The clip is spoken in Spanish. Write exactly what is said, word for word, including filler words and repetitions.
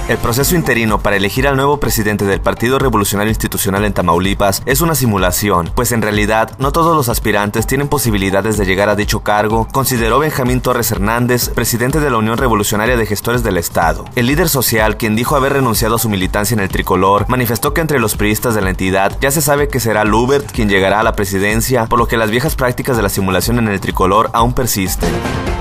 El proceso interino para elegir al nuevo presidente del Partido Revolucionario Institucional en Tamaulipas es una simulación, pues en realidad no todos los aspirantes tienen posibilidades de llegar a dicho cargo, consideró Benjamín Torres Hernández, presidente de la Unión Revolucionaria de Gestores del Estado. El líder social, quien dijo haber renunciado a su militancia en el tricolor, manifestó que entre los priistas de la entidad ya se sabe que será Lubert quien llegará a la presidencia, por lo que las viejas prácticas de la simulación en el tricolor aún persisten.